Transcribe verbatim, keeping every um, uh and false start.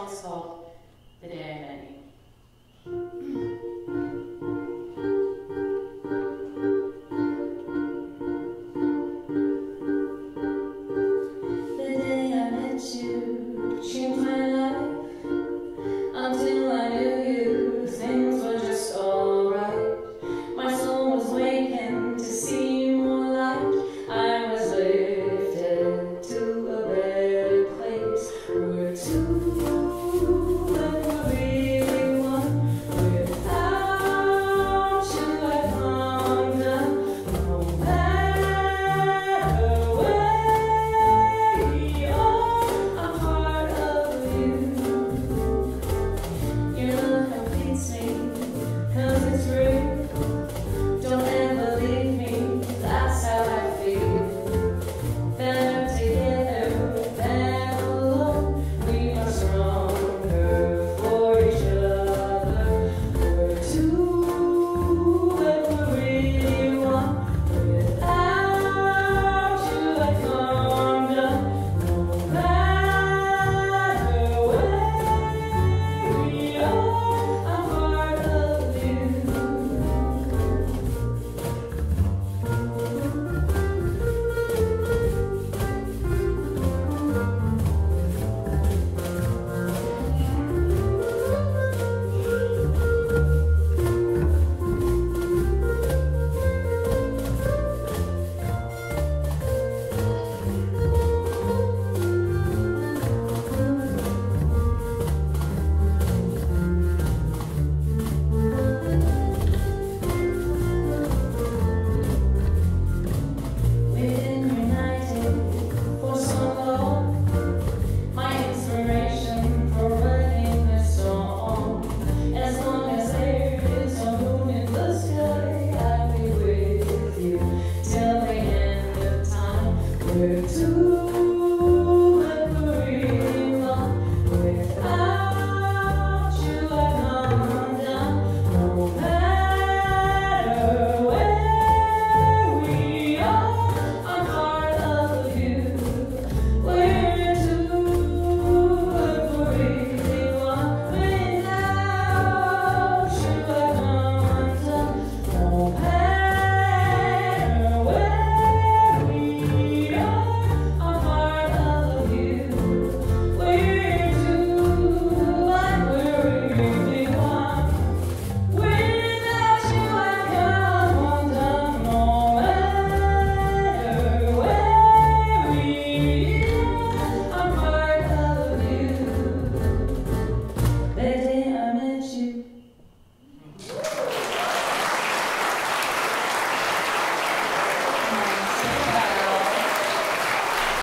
song is called The Day I Met You. The day I met you changed my life. Until I knew you, things were just alright. My soul was wakened to see more light. I was lifted to a better place. We're two